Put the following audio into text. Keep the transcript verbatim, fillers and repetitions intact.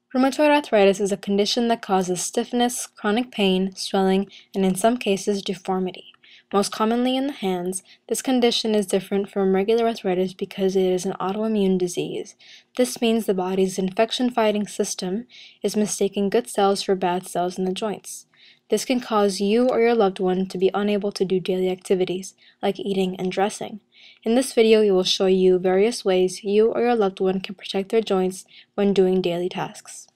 Rheumatoid arthritis is a condition that causes stiffness, chronic pain, swelling, and in some cases deformity. Most commonly in the hands, this condition is different from regular arthritis because it is an autoimmune disease. This means the body's infection-fighting system is mistaking good cells for bad cells in the joints. This can cause you or your loved one to be unable to do daily activities, like eating and dressing. In this video, we will show you various ways you or your loved one can protect their joints when doing daily tasks.